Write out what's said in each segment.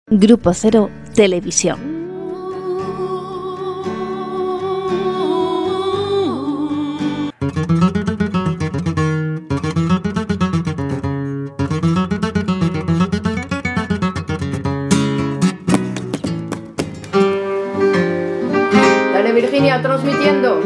Grupo Cero Televisión. Dale, Virginia, transmitiendo.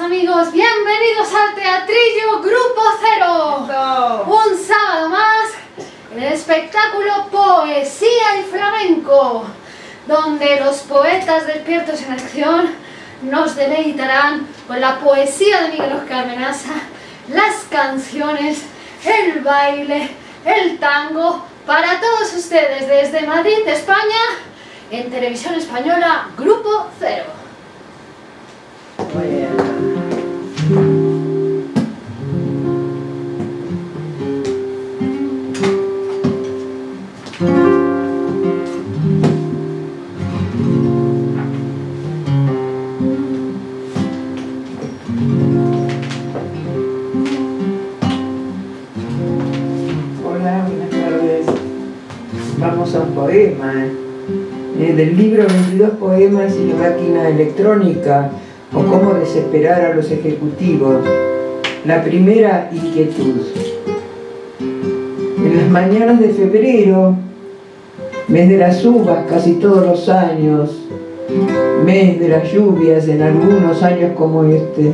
amigos, bienvenidos al Teatrillo Grupo Cero. Un sábado más en el espectáculo Poesía y Flamenco, donde los poetas despiertos en acción nos deleitarán con la poesía de Miguel Óscar Menaza, las canciones, el baile, el tango, para todos ustedes desde Madrid, España, en Televisión Española Grupo Cero. Hola, buenas tardes. Vamos a un poema del libro 22 poemas y la máquina electrónica, o cómo desesperar a los ejecutivos. La primera inquietud. En las mañanas de febrero, mes de las uvas casi todos los años, mes de las lluvias en algunos años como este,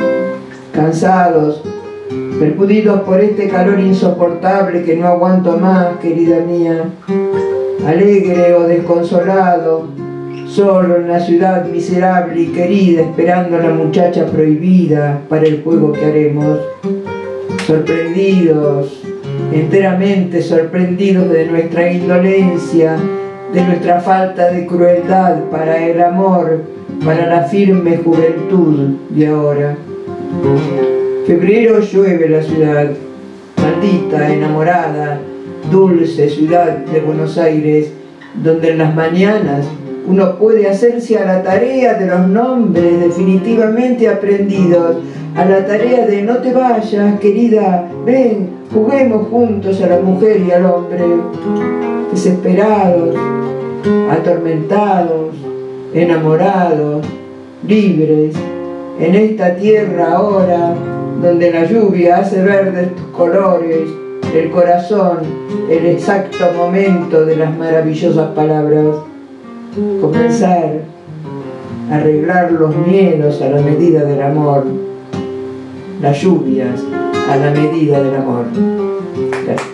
cansados, percudidos por este calor insoportable que no aguanto más, querida mía, alegre o desconsolado, solo en la ciudad miserable y querida, esperando a la muchacha prohibida para el juego que haremos, sorprendidos, enteramente sorprendidos de nuestra indolencia, de nuestra falta de crueldad para el amor, para la firme juventud de ahora. Febrero llueve la ciudad, maldita, enamorada, dulce ciudad de Buenos Aires, donde en las mañanas uno puede hacerse a la tarea de los nombres definitivamente aprendidos, a la tarea de no te vayas, querida, ven, juguemos juntos a la mujer y al hombre, desesperados, atormentados, enamorados, libres, en esta tierra ahora, donde la lluvia hace verdes tus colores, el corazón, el exacto momento de las maravillosas palabras. Comenzar a arreglar los miedos a la medida del amor, las lluvias a la medida del amor. Gracias.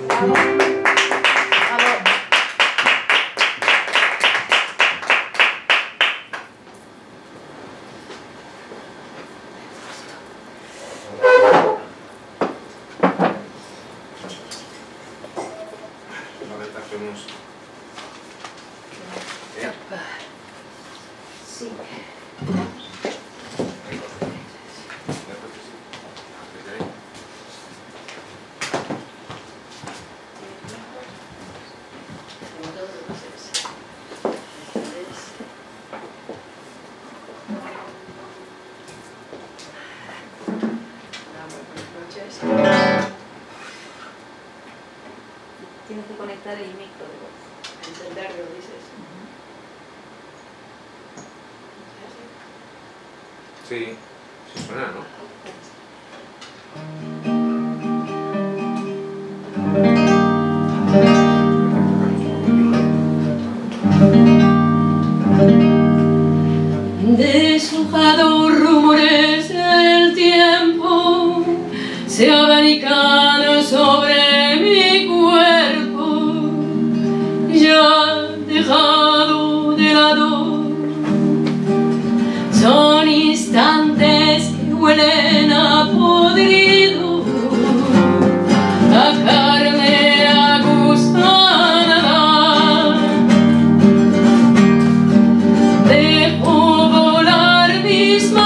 Sí. Tienes que conectar el micro, encenderlo, dices. Sí, sí suena, ¿no? Deshojados rumores del tiempo se abanican sobre mi cuerpo, ya dejado de lado. Son instantes que huelen a podrido, a carne aguzada. Dejo volar mis manos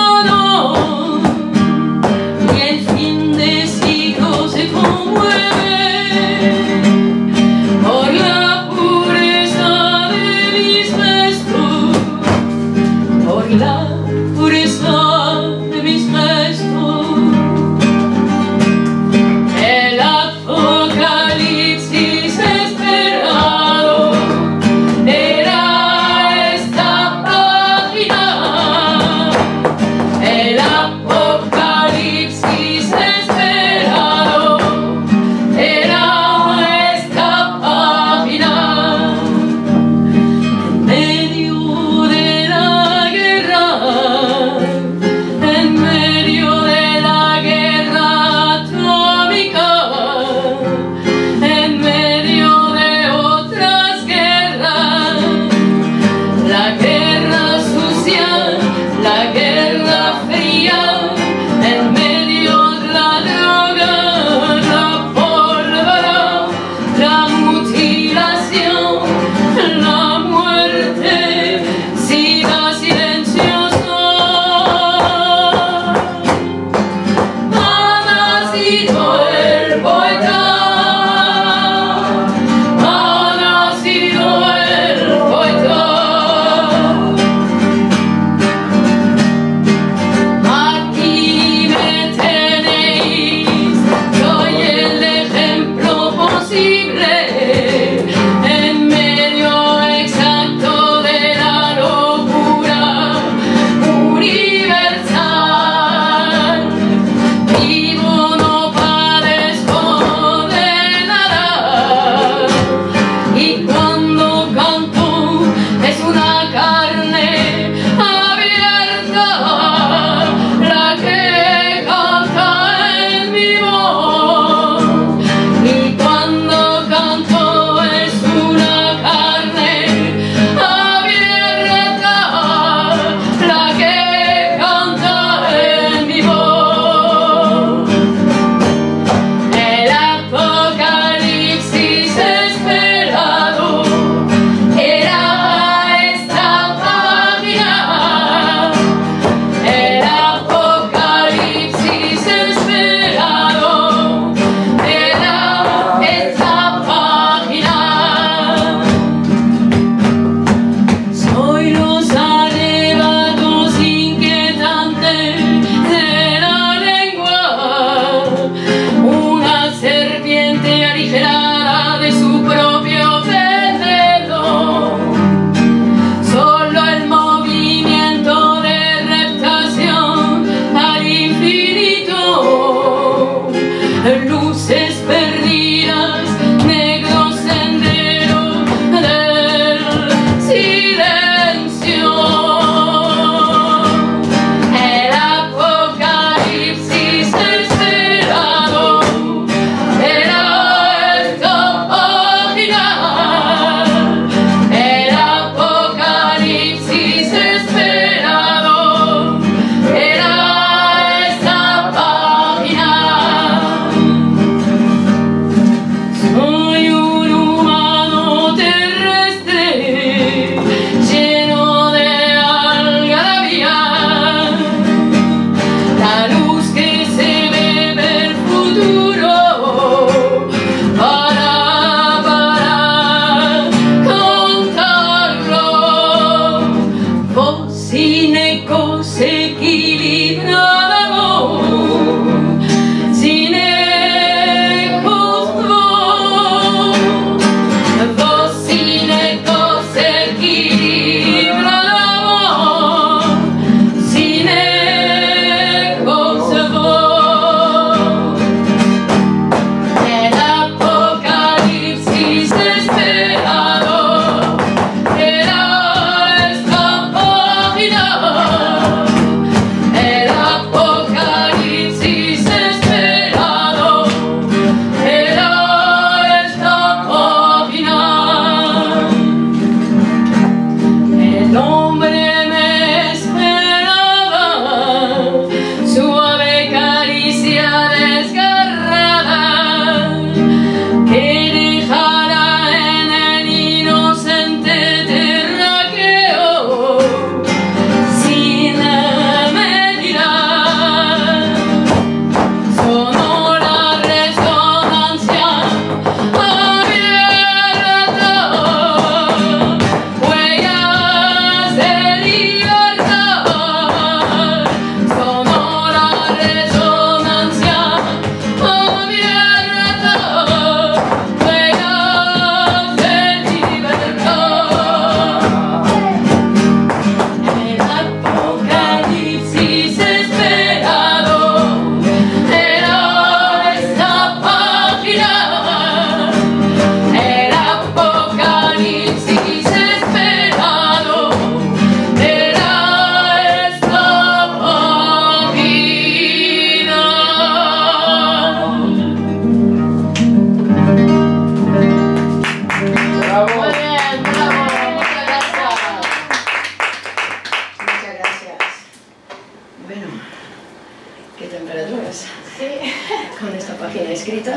temperaturas. Con esta página escrita.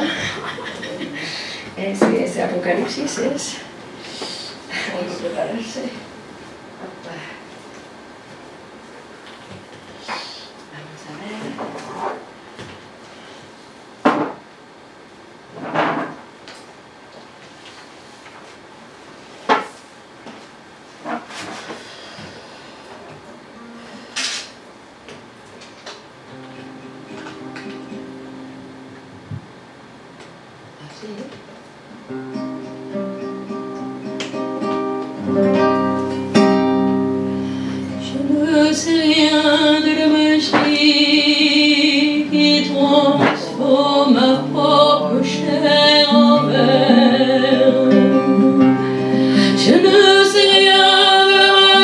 Ese apocalipsis es... Hay que prepararse. Vamos a ver. Je ne sais rien de la magie qui transforme ma propre chair en verre. Je ne sais rien de la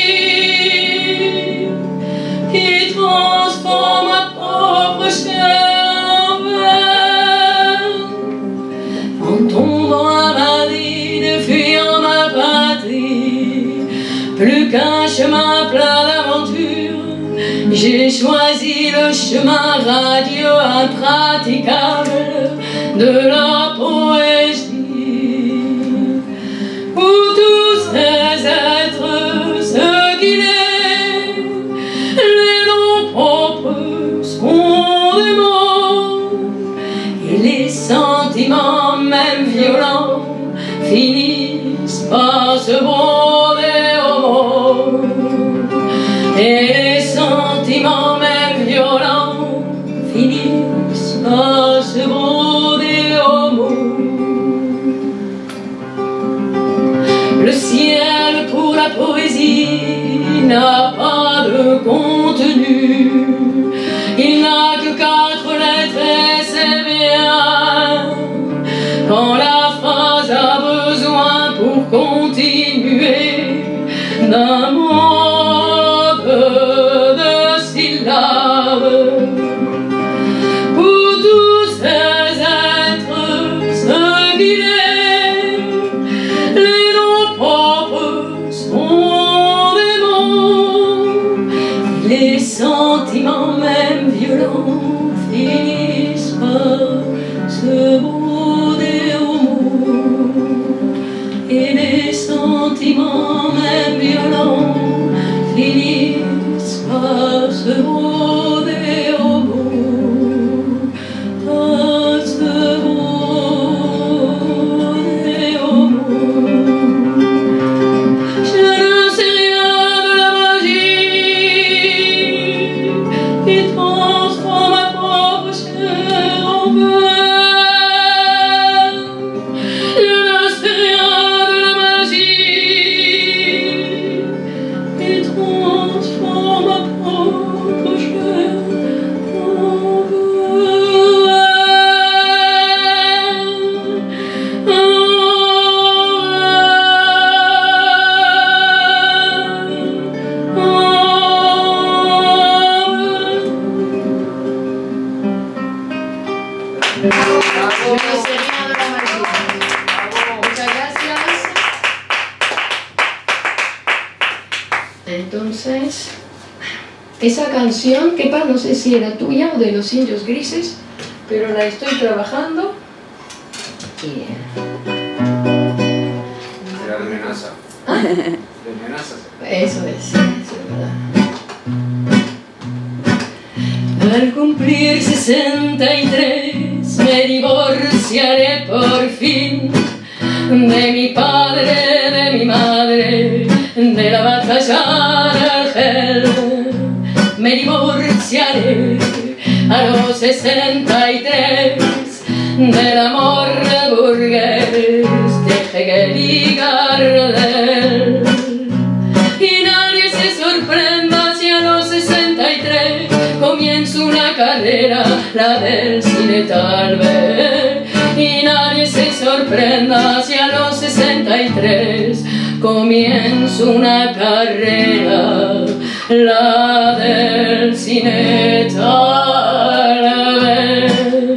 magie qui transforme ma propre chair en verre. En tombant à ma vie, de fuyant ma patrie, plus qu'un chemin plein d'aventures, j'ai choisi le chemin radieux impraticable de la poésie, où tous ces êtres, ce qu'il est, les noms propres sont des mots, et les sentiments même violents finissent par se broder au mot. Et les sentiments même violents finissent par se broder au mot. Le ciel pour la poésie n'a pas de contenu. Il n'a que 4 lettres et c'est bien. Quand la phrase a besoin pour continuer d'un monde de syllabes, pour tous ces êtres, ce qu'il est, les noms propres sont des mots, les sentiments même violents finissent par se broder au mot, et les sentiments même violents finissent par se broder au mot, par se broder au mot. Je ne sais rien de la magie qui transforme ma propre chair en verre. Entonces, esa canción, que no sé si era tuya o de los Indios Grises, pero la estoy trabajando. Era de Menasa. De Menasa. Eso es verdad. Al cumplir 63 me divorciaré por fin de mi padre, de mi madre, de la batalla de Argel. Me divorciaré a los 63 del amor burgués de Hegel y Gardel. Y nadie se sorprenda si a los 63 comienzo una carrera, la del cine tal vez. Y nadie se sorprenda si a los 63 comienzo una carrera, la del cine tal vez.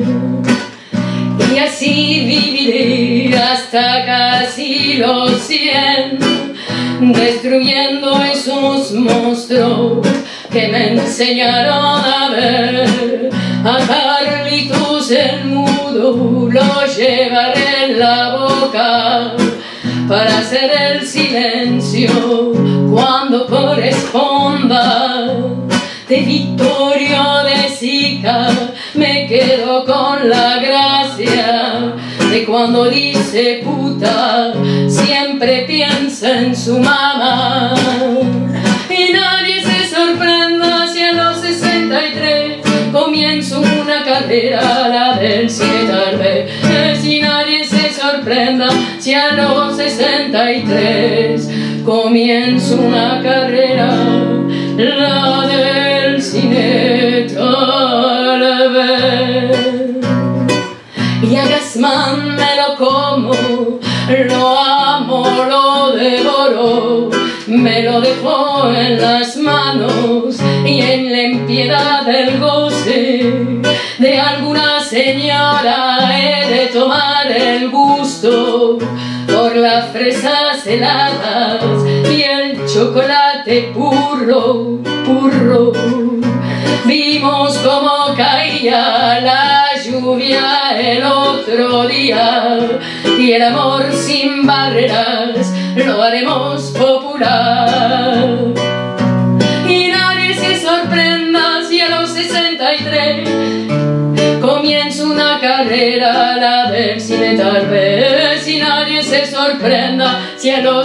Y así viviré hasta casi los 100, destruyendo esos monstruos que me enseñaron a ver. A Carlitos el mudo lo llevaré en la boca para hacer el silencio cuando corresponda. De Vittorio de Sica me quedo con la gracia de cuando dice puta, siempre piensa en su mamá. Y nadie se sorprenda si a los 63 comienzo una carrera, la del cine tal vez. Si nadie se sorprenda si a los 63 comienzo una carrera, la del cine tal vez. Y a Gassman me lo como, lo amo, lo devoro, me lo dejó en las manos y en la impiedad del goce de alguna señora he de tomar el gusto por las fresas heladas y el chocolate purro, purro. Vimos cómo caía la lluvia el otro día y el amor sin barreras lo haremos popular. Y nadie se sorprenda si a los 63 comienza una carrera, la del cine tal vez. Y nadie se sorprenda si a los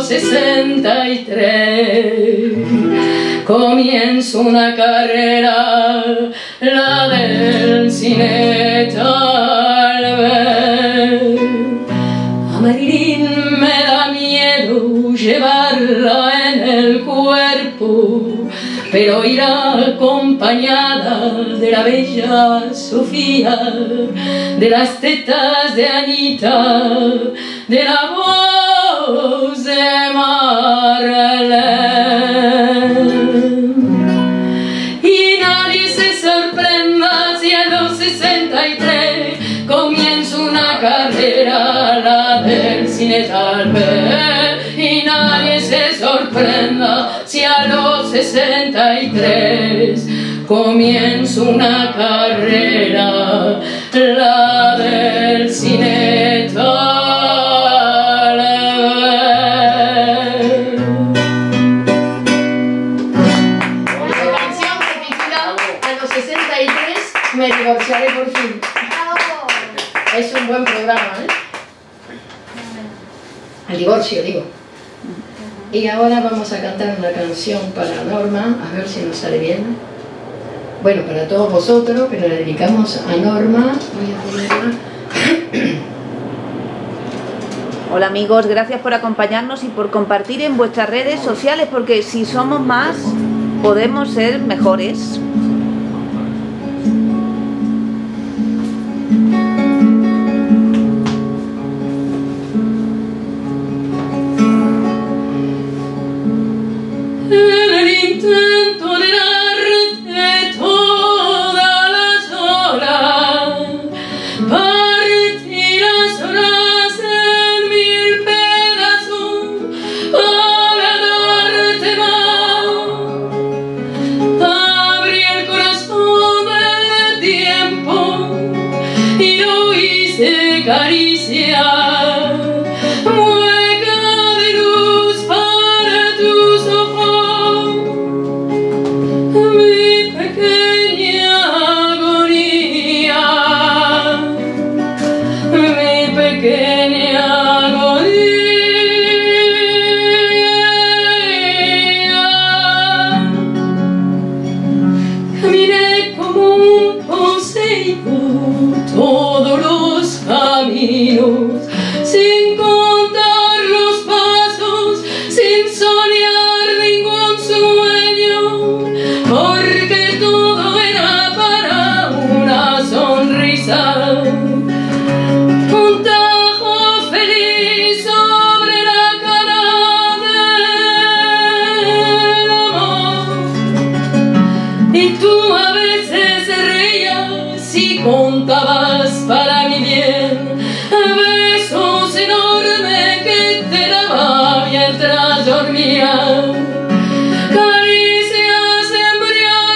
63 comienza una carrera, la del cine tal vez. A Marilyn me da miedo llevarla en el cuerpo, pero irá acompañada de la bella Sofía, de las tetas de Anita, de la voz de Marlene. Y nadie se sorprenda si a los 63 comienza una carrera, la del cine tal vez. Y nadie se sorprenda si a los 63 comienza una carrera, la del cine tal vez. Una canción que titula A los 63 Me divorciaré por fin. ¡bravo! Es un buen programa, ¿eh? El divorcio, digo. Y ahora vamos a cantar una canción para Norma, a ver si nos sale bien. Bueno, para todos vosotros, pero le dedicamos a Norma. Voy a ponerla. Hola amigos, gracias por acompañarnos y por compartir en vuestras redes sociales, porque si somos más, podemos ser mejores. En el intento de darte todas las horas, partí las horas en 1000 pedazos para darte más. Abrí el corazón del tiempo y lo hice cariciar. Mueca de luz para tus ojos, mi pequeña agonía, mi pequeña agonía. Caminé como un poseído todos los caminos, sin contar los pasos, sin soñar ningún sueño, porque todo era para una sonrisa. Un tajo feliz sobre la cara del amor. Y tú a veces reías y contabas para mi bien besos enormes que te daba mientras dormía, caricias embriagantes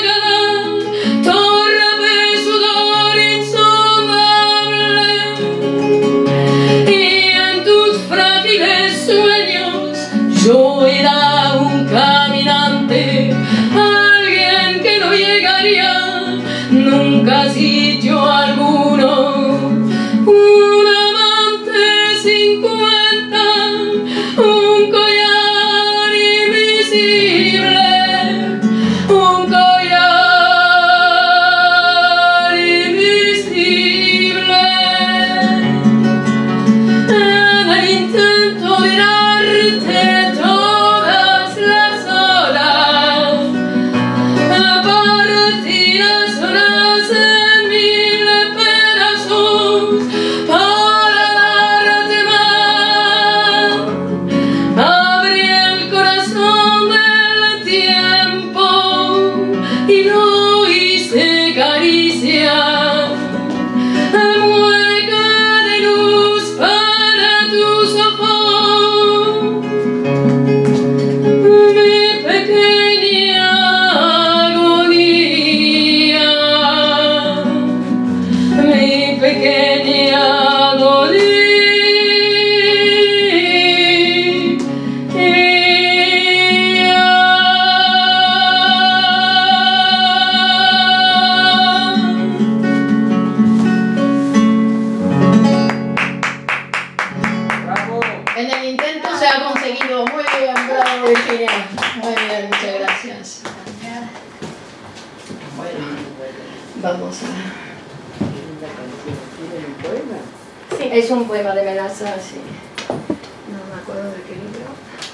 casillo alguno, un amante sin cuenta, un collar invisible, un collar invisible. En el intento de darte todas las horas, partidas horas en mil pedazos para darte más. Abrí el corazón del tiempo y lo hice caricia, mueca de luz para tus ojos. Mi pequeña agonía, mi pequeña ¡Bravo! En el intento se ha conseguido. Muy bien, bravo Virginia. Muy bien, muchas gracias. Bueno, vamos a... Sí. Es un poema de Melaza, sí. No me acuerdo de qué libro.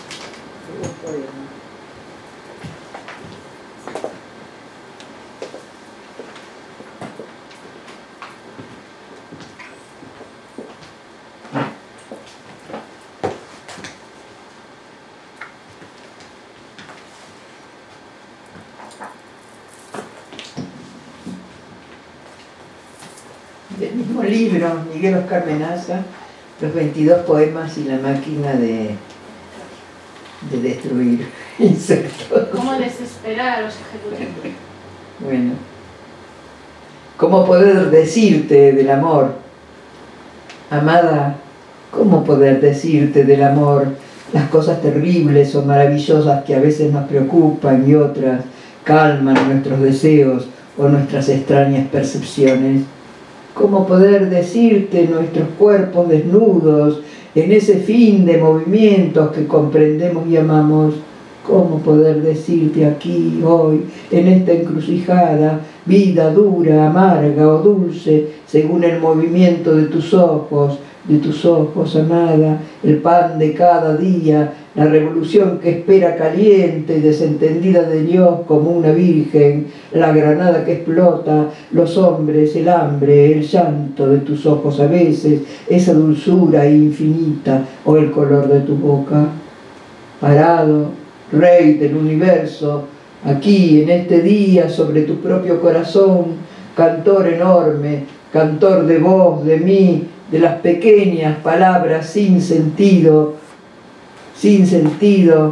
Del mismo libro, Miguel Oscar Menaza, los 22 poemas y la máquina de destruir insectos. ¿Cómo desesperar a los ejecutivos? Bueno, ¿cómo poder decirte del amor? Amada, ¿cómo poder decirte del amor? Las cosas terribles o maravillosas que a veces nos preocupan y otras calman nuestros deseos o nuestras extrañas percepciones. ¿Cómo poder decirte nuestros cuerpos desnudos en ese fin de movimientos que comprendemos y amamos? ¿Cómo poder decirte aquí, hoy, en esta encrucijada, vida dura, amarga o dulce, según el movimiento de tus ojos, amada, el pan de cada día, la revolución que espera caliente y desentendida de Dios como una virgen, la granada que explota, los hombres, el hambre, el llanto de tus ojos a veces, esa dulzura infinita o el color de tu boca? Parado, Rey del universo, aquí en este día sobre tu propio corazón, cantor enorme, cantor de vos, de mí, de las pequeñas palabras sin sentido, sin sentido,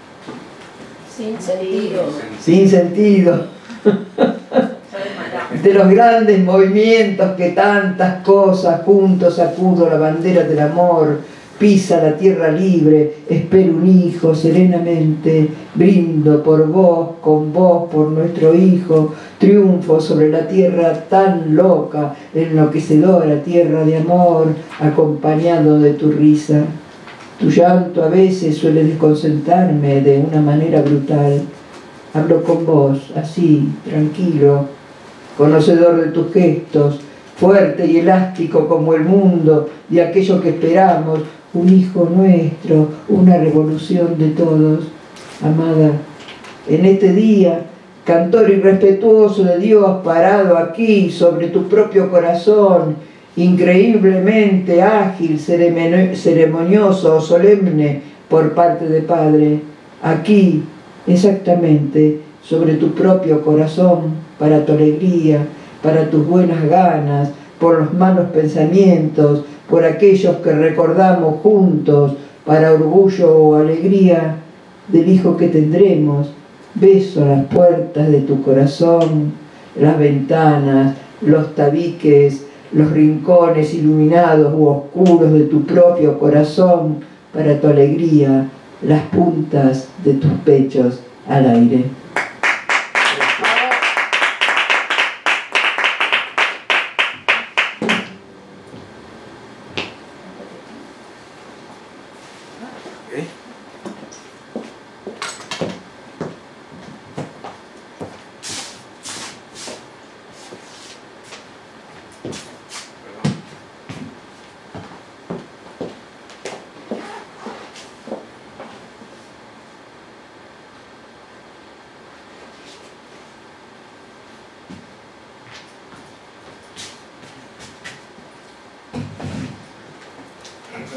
de los grandes movimientos que tantas cosas juntos sacudo la bandera del amor, pisa la tierra libre, espero un hijo serenamente, brindo por vos, con vos, por nuestro hijo, triunfo sobre la tierra tan loca, enloquecedora tierra de amor, acompañado de tu risa. Tu llanto a veces suele desconcertarme de una manera brutal. Hablo con vos, así, tranquilo, conocedor de tus gestos, fuerte y elástico como el mundo, de aquello que esperamos, un hijo nuestro, una revolución de todos. Amada, en este día, cantor irrespetuoso de Dios parado aquí sobre tu propio corazón, increíblemente ágil, ceremonioso o solemne por parte de Padre, aquí, exactamente, sobre tu propio corazón, para tu alegría, para tus buenas ganas, por los malos pensamientos, por aquellos que recordamos juntos, para orgullo o alegría del hijo que tendremos. Beso las puertas de tu corazón, las ventanas, los tabiques, los rincones iluminados u oscuros de tu propio corazón, para tu alegría, las puntas de tus pechos al aire.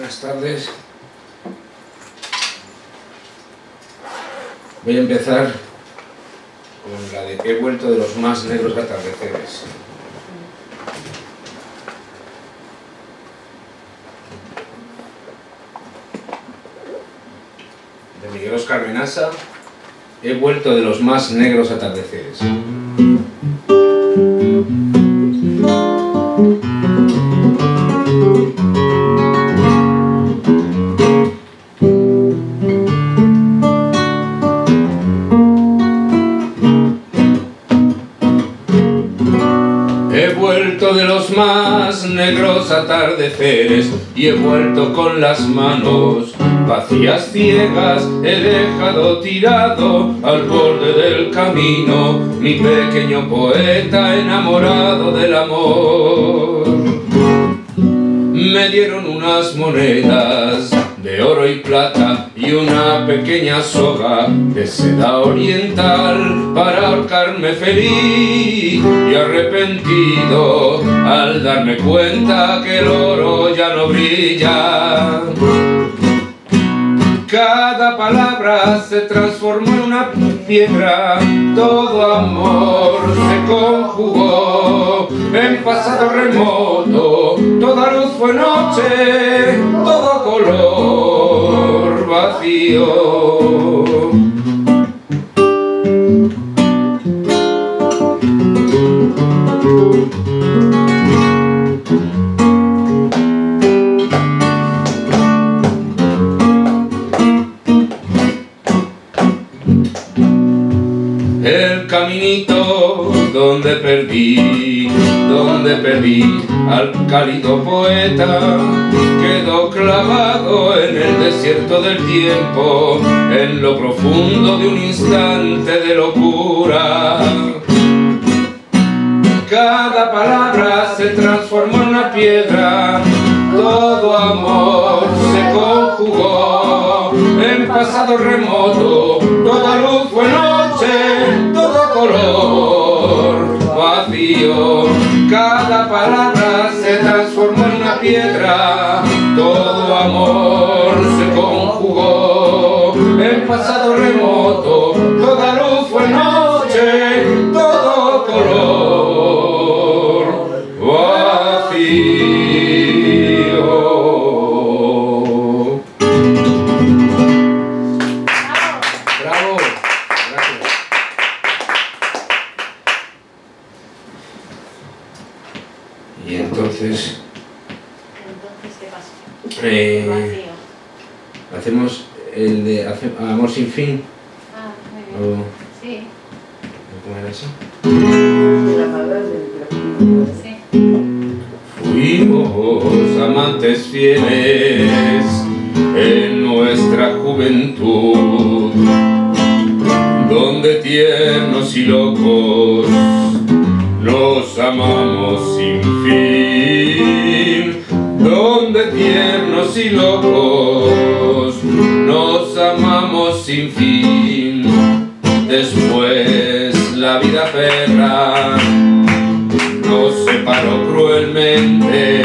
Buenas tardes. Voy a empezar con la de He vuelto de los más negros atardeceres. De Miguel Óscar Benassa, He vuelto de los más negros atardeceres. He vuelto de los más negros atardeceres y he vuelto con las manos vacías, ciegas. He dejado tirado al borde del camino mi pequeño poeta enamorado del amor. Me dieron unas monedas de oro y plata y una pequeña soga de seda oriental para ahorcarme feliz y arrepentido al darme cuenta que el oro ya no brilla. Cada palabra se transformó en una piedra, todo amor se conjugó en pasado remoto, toda luz fue noche, todo color vacío. El caminito donde perdí al cálido poeta quedó clavado en el desierto del tiempo, en lo profundo de un instante de locura. Cada palabra se transformó en una piedra, todo amor se conjugó en pasado remoto, toda luz fue noche, todo color vacío. Cada palabra se transformó en una piedra, todo amor se conjugó en pasado remoto, toda luz fue noche, todo color vacío. Bravo, gracias. Y entonces ¿qué pasa? Vacío. hacemos el de Amor sin fin. Ah, muy bien. Sí. ¿Cómo era eso? Sí. Fuimos amantes fieles en nuestra juventud, donde tiernos y locos nos amamos sin fin, donde tiernos y locos nos amamos sin fin. Después la vida perra nos separó cruelmente,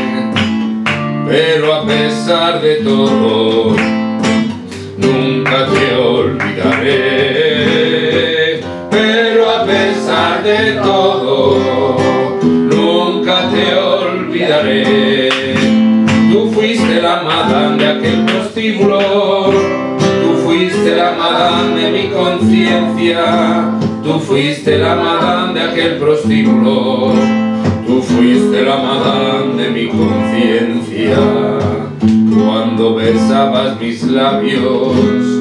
pero a pesar de todo nunca te olvidaré. Pero a pesar de todo nunca te olvidaré. Tú fuiste la madame de aquel prostíbulo, tú fuiste la madame de mi conciencia, tú fuiste la madame de aquel prostíbulo, tú fuiste la madame de mi conciencia. Cuando besabas mis labios,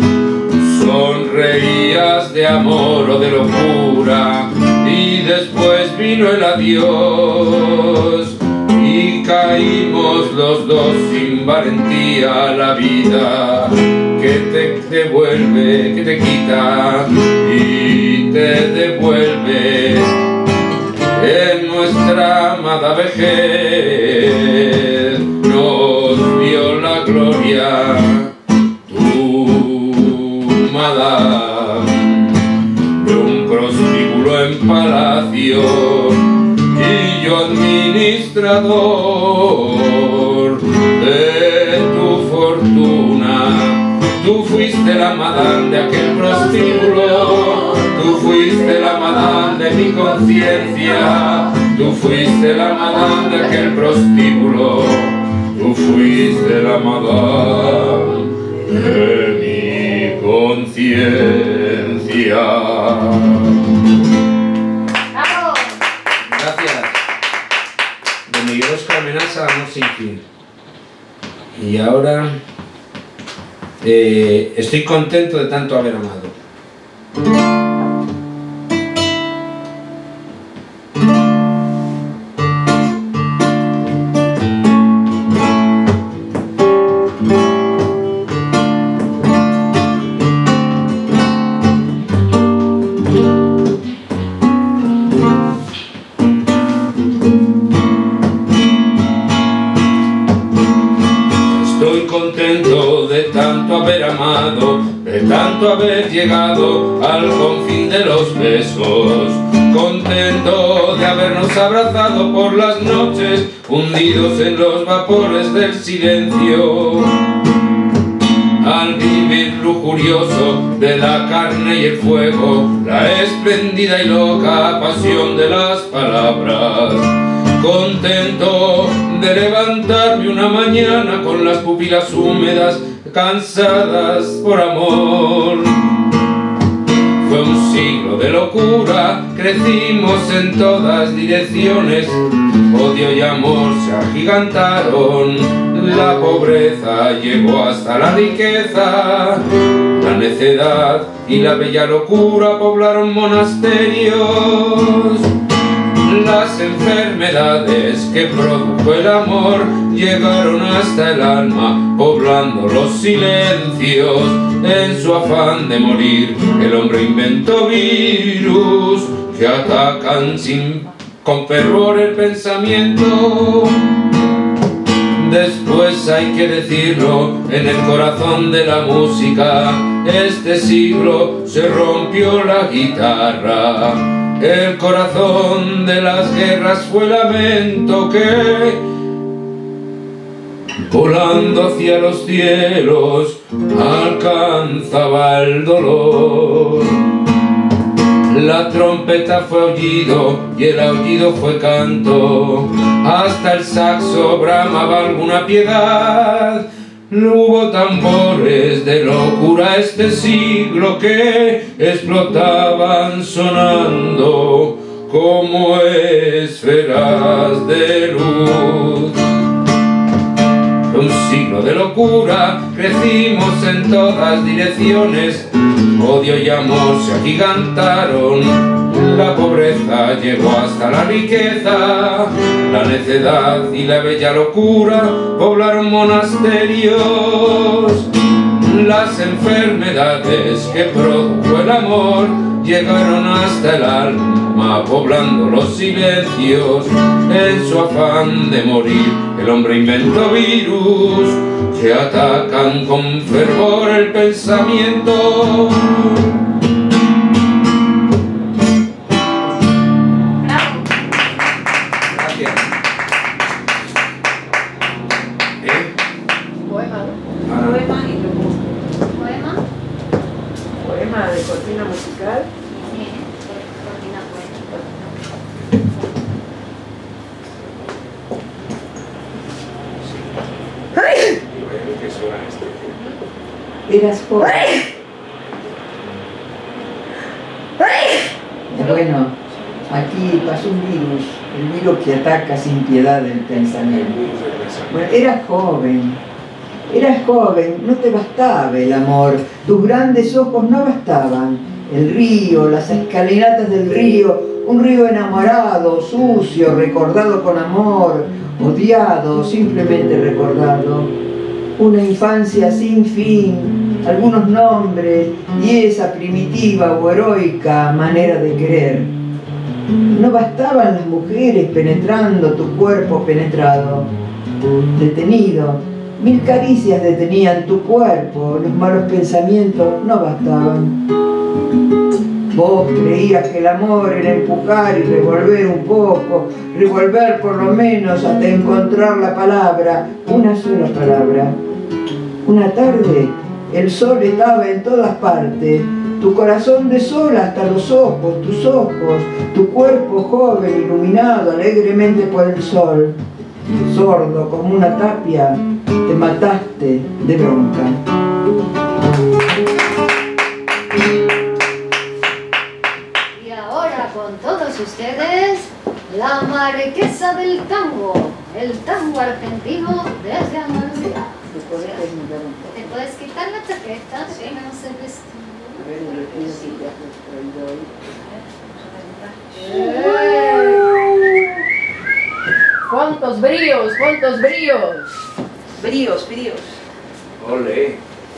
sonreías de amor o de locura, y después vino el adiós, y caímos los dos sin valentía a la vida que te devuelve, que te quita y te devuelve en nuestra amada vejez. Nos vio la gloria, tu madame, de un prostíbulo en palacio, y yo administrador de tu fuiste la madame de aquel prostíbulo, tú fuiste la madame de mi conciencia, tú fuiste la madame de aquel prostíbulo, tú fuiste la madame de mi conciencia. Gracias. De Miguel Óscar Menaza, Amor sin fin. Y ahora estoy contento de tanto haber amado. Contento de tanto haber amado, de tanto haber llegado al confín de los besos, contento de habernos abrazado por las noches, hundidos en los vapores del silencio, al vivir lujurioso de la carne y el fuego, la espléndida y loca pasión de las palabras. Contento de levantarme una mañana con las pupilas húmedas, cansadas por amor. Fue un siglo de locura, crecimos en todas direcciones, odio y amor se agigantaron, la pobreza llegó hasta la riqueza, la necedad y la bella locura poblaron monasterios. Las enfermedades que produjo el amor llegaron hasta el alma, poblando los silencios. En su afán de morir, el hombre inventó virus que atacan con fervor el pensamiento. Después hay que decirlo, en el corazón de la música, este siglo se rompió la guitarra. El corazón de las guerras fue lamento que, volando hacia los cielos, alcanzaba el dolor. La trompeta fue aullido y el aullido fue canto, hasta el saxo bramaba alguna piedad. Hubo tambores de locura este siglo que explotaban sonando como esferas de luz. Un siglo de locura, crecimos en todas direcciones, odio y amor se agigantaron, la pobreza llegó hasta la riqueza, la necedad y la bella locura poblaron monasterios. Las enfermedades que produjo el amor llegaron hasta el alma, poblando los silencios. En su afán de morir, el hombre inventó virus que atacan con fervor el pensamiento. De cortina musical. Sí, cortina poética. Eras joven. Bueno, aquí pasó un virus, el virus que ataca sin piedad el pensamiento. Bueno, eras joven, no te bastaba el amor, tus grandes ojos no bastaban, el río, las escalinatas del río, un río enamorado, sucio, recordado con amor, odiado, simplemente recordado, una infancia sin fin, algunos nombres y esa primitiva o heroica manera de querer. No bastaban las mujeres penetrando tu cuerpo penetrado, detenido. 1000 caricias detenían tu cuerpo, los malos pensamientos no bastaban. Vos creías que el amor era empujar y revolver un poco, revolver por lo menos hasta encontrar la palabra, una sola palabra. Una tarde el sol estaba en todas partes. Tu corazón de sol hasta los ojos, tus ojos, tu cuerpo joven iluminado alegremente por el sol. Sordo como una tapia, te mataste de bronca. Y ahora con todos ustedes, la marquesa del tango, el tango argentino desde Andalucía. ¿Te puedes quitar la chaqueta? Sí, no sé vestir. ¡Cuántos bríos! ¡Cuántos bríos! Bríos, bríos. Ole.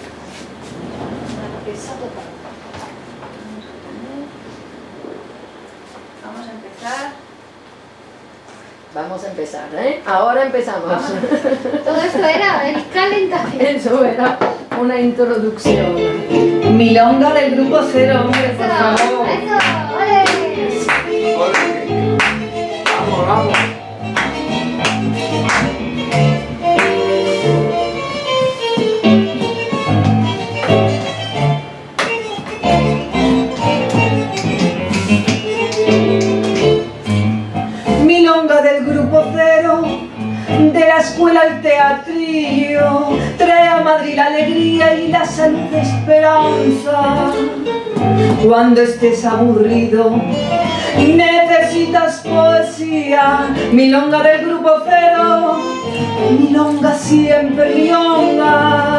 Vamos a empezar. Vamos a empezar, ¿eh? Ahora empezamos. Todo esto era el calentamiento. Eso era una introducción. Milonga del Grupo Cero, hombre, por favor. ¡Eso! ¡Ole! Ole. Vamos, vamos. Milonga del Grupo Cero, de la escuela al teatrillo, trae a Madrid la alegría y la salud de esperanza. Cuando estés aburrido y necesitas poesía, milonga del Grupo Cero, milonga siempre, milonga.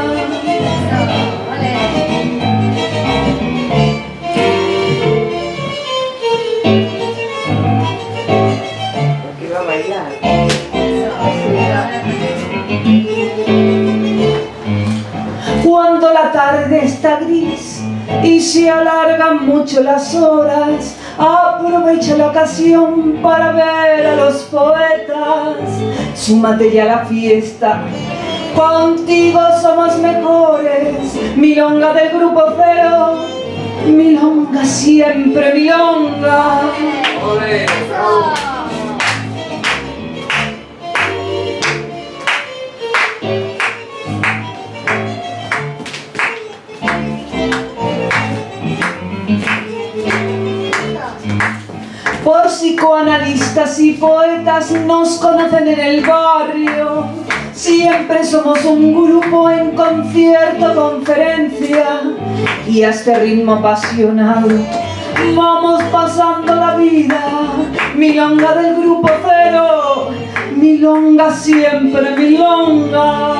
Porque va a bailar. Cuando la tarde está gris y se alargan mucho las horas, aprovecha la ocasión para ver a los poetas. Súmate ya a la fiesta, contigo somos mejores. Milonga del Grupo Cero, milonga siempre, milonga. Ole. Por psicoanalistas y poetas nos conocen en el barrio. Siempre somos un grupo en concierto, conferencia, y a este ritmo apasionado vamos pasando la vida. Milonga del Grupo Cero, milonga siempre, milonga.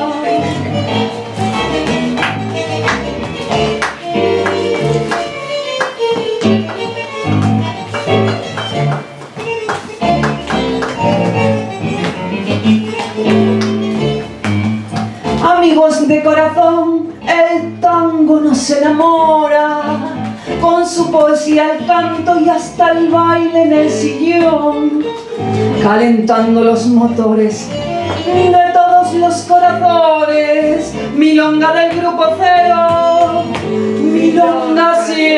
Amigos de corazón, el tango nos enamora, con su poesía, el canto y hasta el baile en el sillón, calentando los motores de todos los corazones. Milonga del Grupo Cero, milonga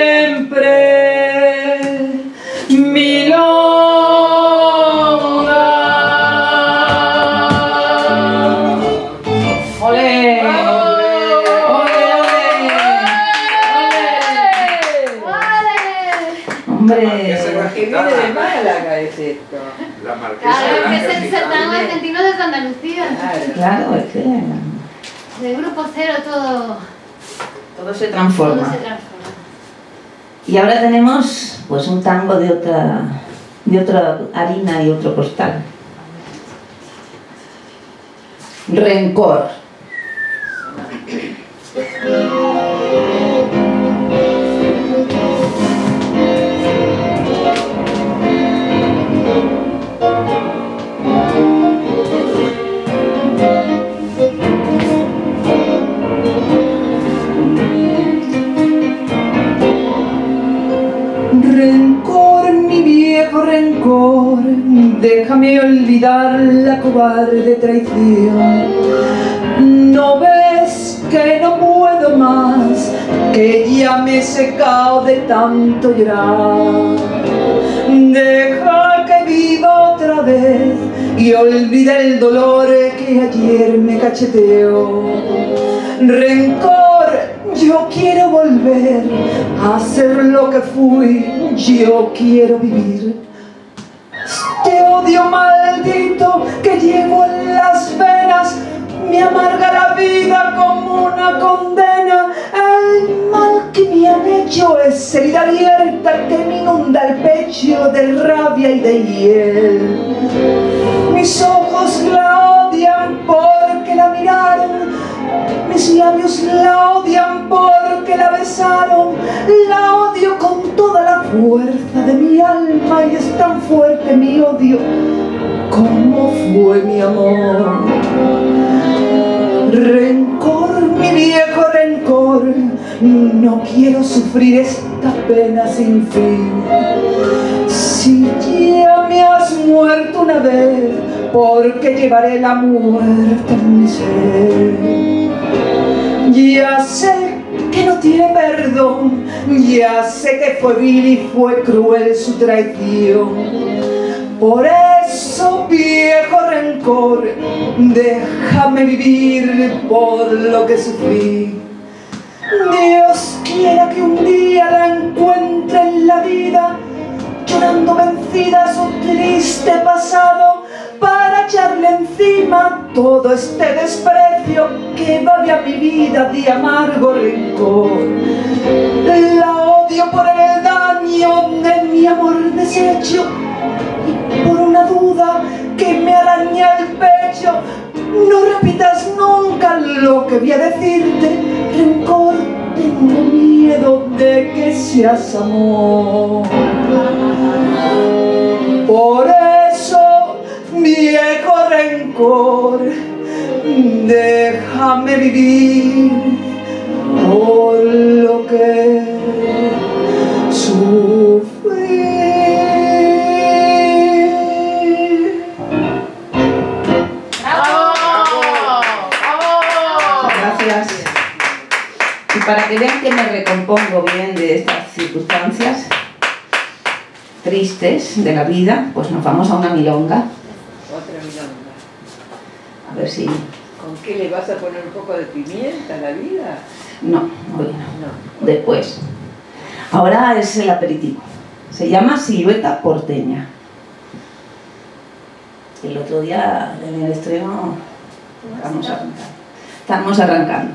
siempre, milonga. ¡Olé! Hombre, Que viene de Málaga es esto. La marquesa Claro, de que es el Andalucía. certamen argentino desde Andalucía. claro, es que Del Grupo Cero todo Todo se se transforma. transforma. Y ahora tenemos pues un tango de otra harina y otro costal. Rencor. Rencor, mi viejo rencor, déjame olvidar la cobarde traición. ¿No ves que no puedo más, que ya me he secado de tanto llorar? Deja que viva otra vez y olvida el dolor que ayer me cacheteó. Rencor, Yo quiero volver a ser lo que fui, yo quiero vivir. Este odio maldito que llevo en las venas me amarga la vida como una condena. El mal que me han hecho es herida abierta que me inunda el pecho de rabia y de hiel. Mis ojos la odian porque la miraron, mis labios la odian porque la besaron. La odio con toda la fuerza de mi alma y es tan fuerte mi odio como fue mi amor. Rencor, mi viejo rencor, no quiero sufrir esta pena sin fin. Si ya me has muerto una vez, porque llevaré la muerte en mi ser. Ya sé que no tiene perdón, ya sé que fue vil y fue cruel su traición. Por eso, viejo rencor, déjame vivir por lo que sufrí. Dios quiera que un día la encuentre en la vida, llorando vencida su triste pasado, para echarle encima todo este desprecio que va a mi vida de amargo rencor. La odio por el daño de mi amor deshecho y por una duda que me araña el pecho. No repitas nunca lo que voy a decirte, rencor, tengo miedo de que seas amor. Por eso, viejo rencor, déjame vivir por lo que sufrí. Gracias. Y para que vean que me recompongo bien de estas circunstancias tristes de la vida, pues nos vamos a una milonga. Otra milonga. A ver si... ¿Con qué le vas a poner un poco de pimienta a la vida? No, hoy no. Después. Ahora es el aperitivo. Se llama Silueta Porteña. El otro día en el estreno estamos arrancando.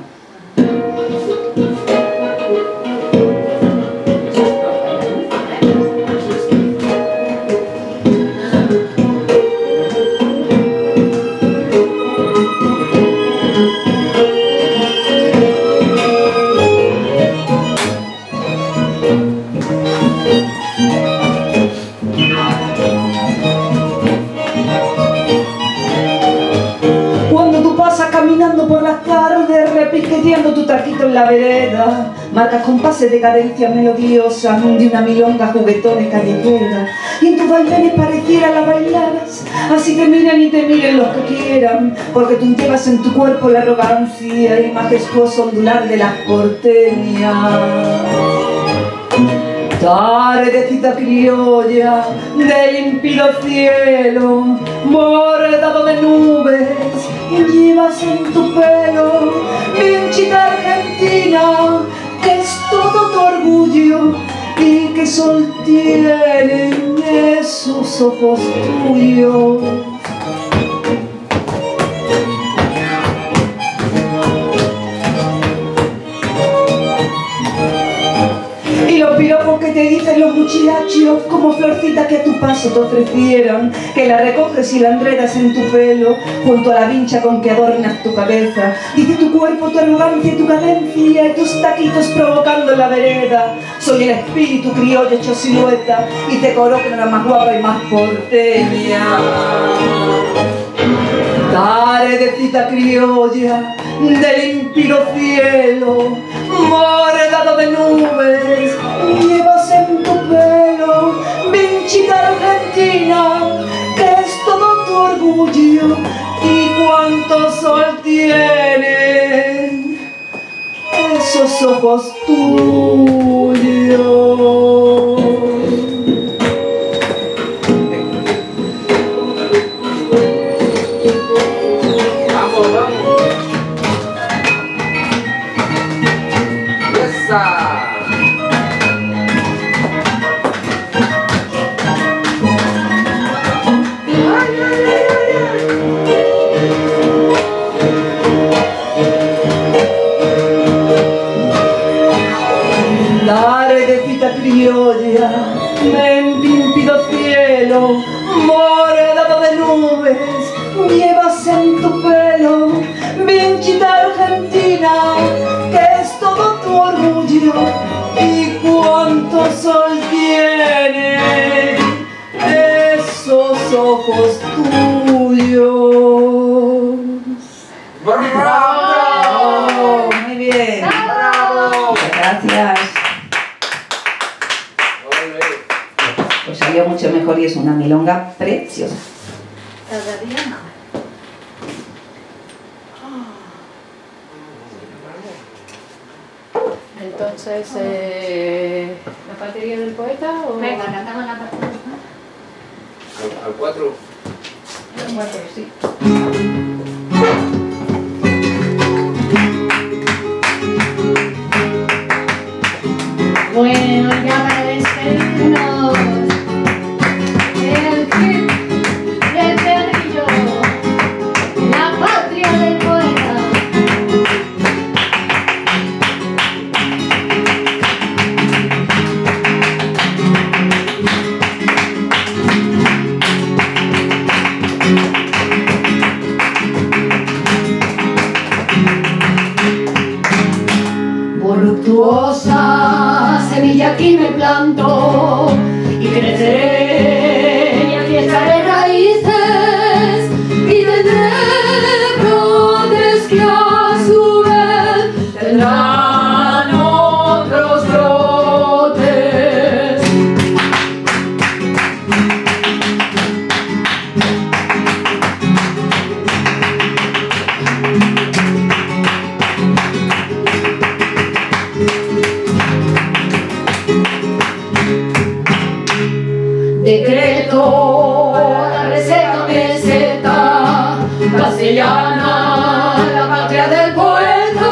Caminando por las tardes, repiqueteando tu taquito en la vereda, marcas compases de cadencia melodiosa de una milonga juguetona callejera, y en tus bailes pareciera la bailaras, así te miren y te miren los que quieran, porque tú llevas en tu cuerpo la arrogancia y majestuoso ondular de las porteñas. Tardecita criolla de límpido cielo, bordado de nubes, llevas en tu pelo vinchita argentina, que es todo tu orgullo y que sol tienen esos ojos tuyos. Y los piropos que te dicen los muchachos, como florcitas que a tu paso te ofrecieran, que la recoges y la enredas en tu pelo, junto a la vincha con que adornas tu cabeza. Dice tu cuerpo, tu arrogancia y tu cadencia, y tus taquitos provocando en la vereda. Soy el espíritu criollo hecho silueta, y te coloco en la más guapa y más porteña. Tardecita criolla del límpido cielo, bordado de nubes, llevas en tu pelo vinchita argentina, que es todo tu orgullo y cuánto sol tienen esos ojos tuyos. nubes llevas en tu pelo, vinchita argentina, que es todo tu orgullo, y cuánto sol tienen esos ojos tuyos. ¡Bravo! Muy bien. ¡Bravo! Gracias. Pues salió mucho mejor y es una milonga preciosa. Cada día mejor. Entonces, ¿la batería del poeta o...? Venga, cantamos la parte. Al 4. Bueno, sí. Bueno, ya para despedirnos, el hit del teatrillo, la patria del poeta. Voluptuosa semilla aquí me planto y creceré y aquí echaré raíces y tendré brotes que a su vez tendrán otros brotes. Decreto la receta meseta castellana, la patria del poeta.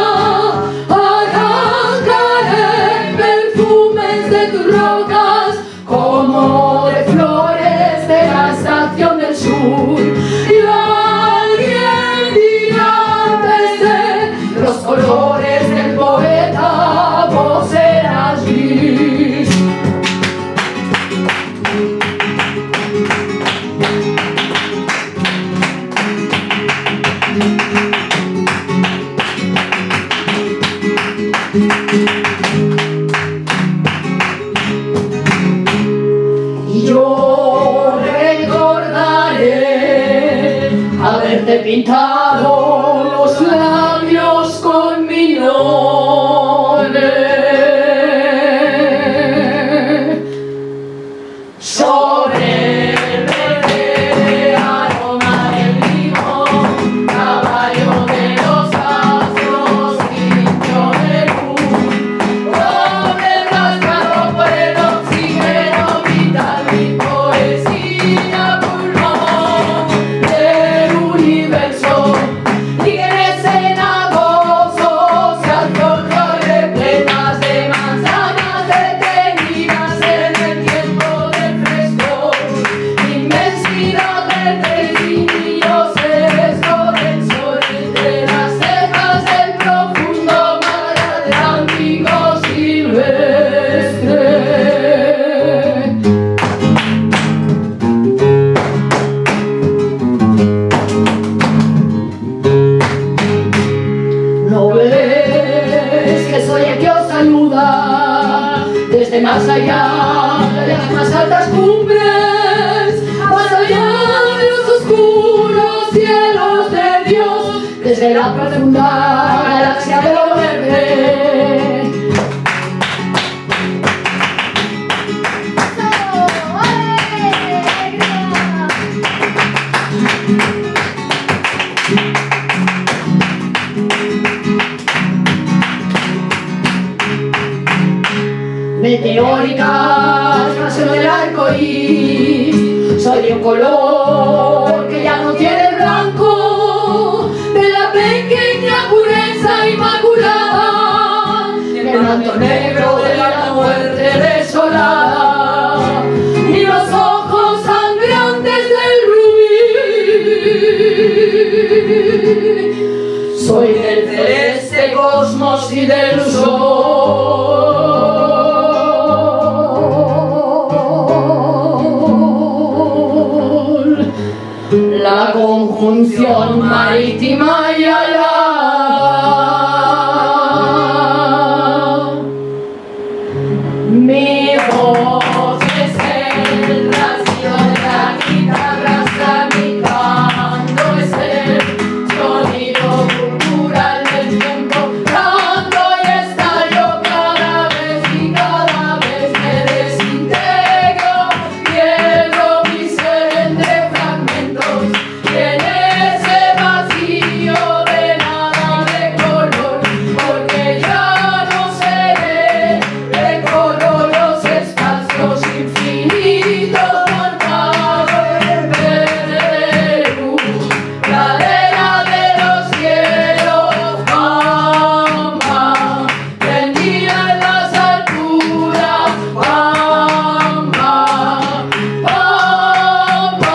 Arrancaré perfumes de tus rocas como de flores de la estación del sur. Y alguien dirá desde los colores del poeta, vos serás gris. Y yo recordaré haberte pintado los labios con mi nombre sobre el verde aroma del limón, caballo de los astros, niño de luz, roble rasgado por el oxígeno vital, mi poesía pulmón del universo, líderes cenagosos y alforjas repletas de manzanas detenidas en el tiempo del fresco, inmensidad verde y esto del sol entre las cejas del profundo mar Atlántico silvestre. ¿No ves que soy el que os saluda desde más allá de las más altas cumbres, más allá de los oscuros cielos de Dios, desde la profunda galaxia de lo verde? Meteóricas canciones del arcoíris, soy de un color que ya no tiene blanco, de la pequeña pureza inmaculada, del manto negro de la muerte desolada, ni los ojos sangrantes del rubí. Soy del celeste cosmos y del sol. la conjunción marítima y alada. Mi voz es el rasguido de la guitarra, tramitando es el sonido cultural del tiempo. Canto y estallo cada vez y cada vez me desintegro. Pierdo mi ser entre fragmentos y en ese vacío de nada de color, porque ya no seré. Recorro los espacios infinitos marcados en verde de luz, pradera de los cielos, Pampa, prendida en las alturas, Pampa, Pampa,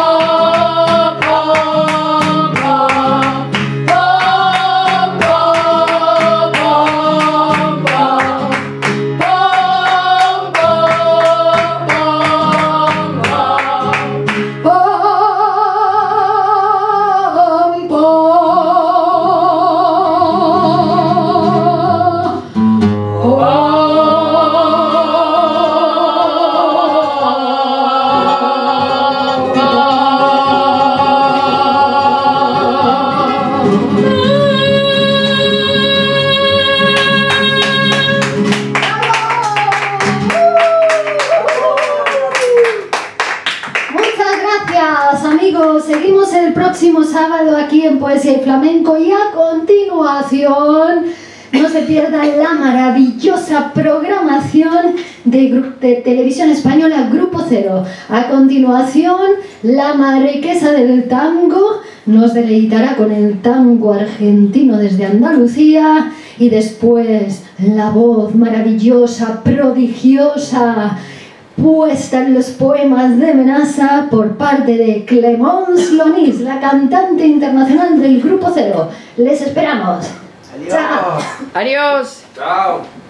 Muchas gracias, amigos. Seguimos el próximo sábado aquí en Poesía y Flamenco y a continuación no se pierdan la maravillosa programación de Televisión Española Grupo Cero. A continuación, la marquesa del tango nos deleitará con el tango argentino desde Andalucía y después la voz maravillosa, prodigiosa, puesta en los poemas de Menaza por parte de Clemence Lonis, la cantante internacional del Grupo Cero. Les esperamos. Adiós. Chao. Adiós. Chao.